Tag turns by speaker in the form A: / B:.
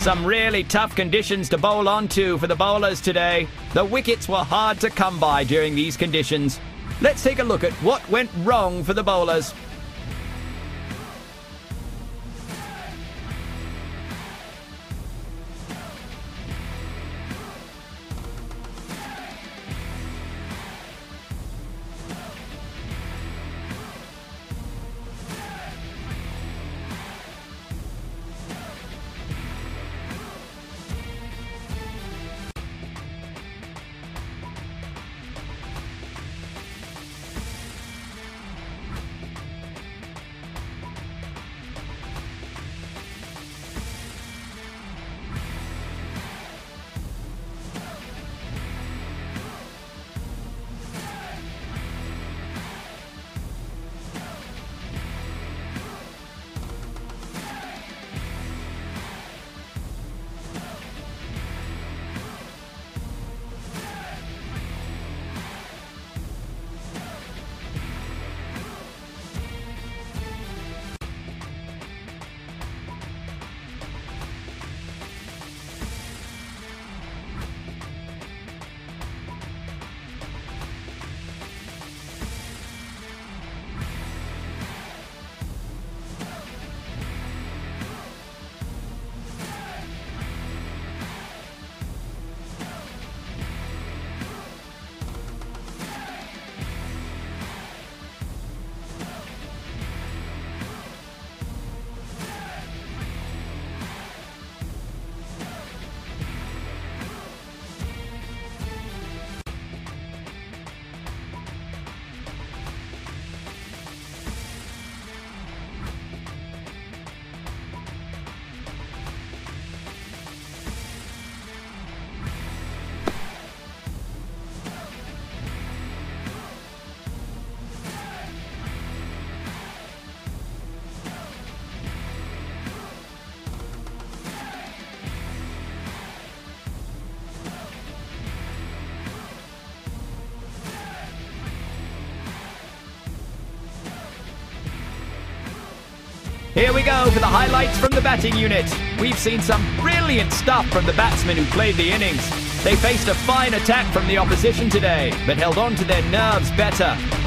A: Some really tough conditions to bowl onto for the bowlers today. The wickets were hard to come by during these conditions. Let's take a look at what went wrong for the bowlers. Here we go for the highlights from the batting unit. We've seen some brilliant stuff from the batsmen who played the innings. They faced a fine attack from the opposition today, but held on to their nerves better.